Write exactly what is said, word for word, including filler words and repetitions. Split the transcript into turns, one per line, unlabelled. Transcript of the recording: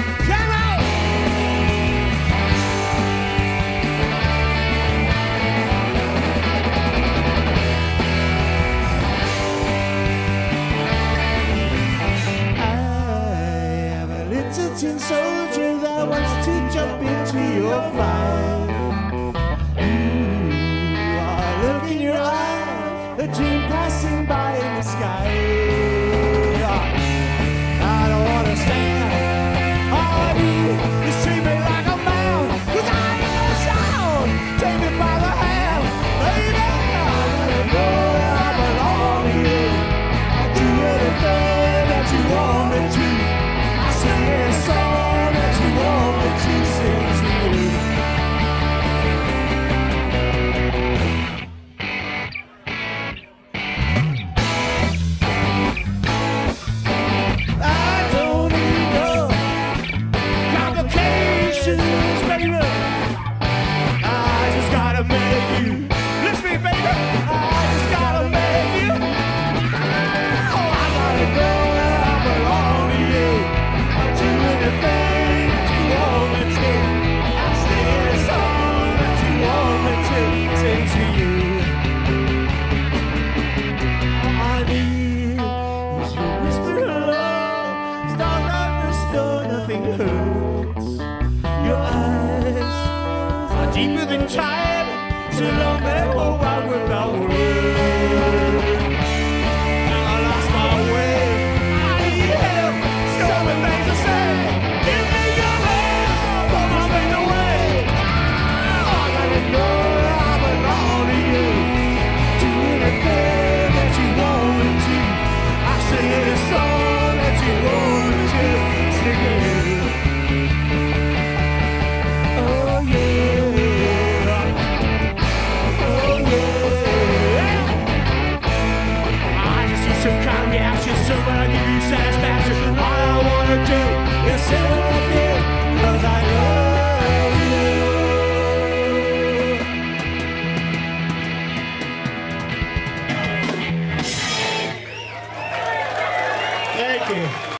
Tin soldier that wants to jump into your fire. Ooh, I look in your eyes, a dream passing by in the sky. I don't wanna stand, all I need is treat me like a man, 'cause I ain't no sound. Take me by the hand, baby, I know I belong to you. I'll do anything that you want me to. I sing a song that you want me to sing to you. I don't need no complications, baby. I just gotta make you listen me, baby. I just gotta make you. Oh, I gotta know that I belong to you. I'll do anything that you want me to. I'll sing a song that you want me to sing to you. All I need is your whisper of love. Stars not restore, nothing hurts. Your eyes are deeper than time, so long that whole wide world I will